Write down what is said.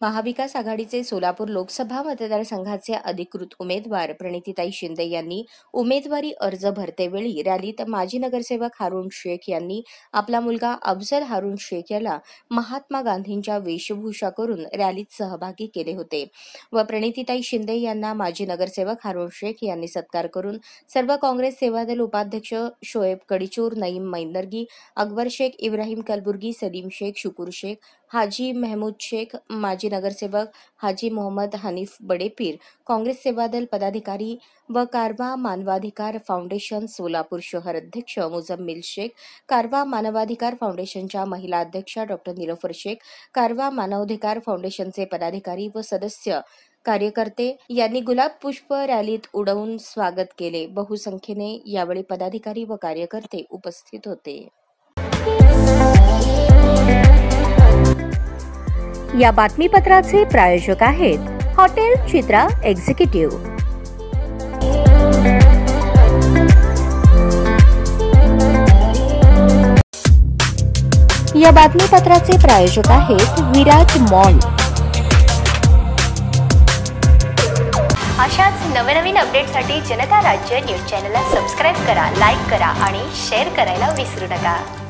महाविकास आघाडीचे सोलापूर लोकसभा मतदारसंघाचे अधिकृत उमेदवार प्रणितीताई शिंदे यांनी उमेदवारी अर्ज भरतेवेळी रॅलीत माजी नगरसेवक हारून शेख यांनी आपला मुलगा अफजल हारून शेख याला महात्मा गांधींच्या वेशभूषा करून रॅलीत सहभागी केले होते व प्रणितीताई शिंदे यांना माजी नगरसेवक हारून शेख यांनी सत्कार करून सर्व काँग्रेस सेवादल उपाध्यक्ष शोएब कडिचूर, नईम मैंदर्गी, अकबर शेख, इब्राहिम कलबुर्गी, सलीम शेख, शुकुर शेख, हाजी महमूद शेख, माजी नगरसेवक हाजी मोहम्मद हनीफ बडेपीर, काँग्रेस सेवादल पदाधिकारी व कारवा मानवाधिकार फाउंडेशन सोलापूर शहर अध्यक्ष मुजम्मिल शेख, कारवा मानवाधिकार फाउंडेशनच्या महिला अध्यक्षा डॉ. निलोफर शेख, कारवा मानवाधिकार फाउंडेशनचे पदाधिकारी व सदस्य कार्यकर्ते यांनी गुलाब पुष्प रॅलीत उडवून स्वागत केले। बहुसंख्येने यावेळी पदाधिकारी व कार्यकर्ते उपस्थित होते। या बातमीपत्राचे प्रायोजक आहेत हॉटेल चित्रा एक्झिक्युटिव्ह। या बातमीपत्राचे प्रायोजक आहेत विराज मॉल। अशाच नवनवीन अपडेटसाठी जनता राज्य न्यूज चॅनलला सबस्क्राइब करा, लाईक करा आणि शेअर करायला विसरू नका।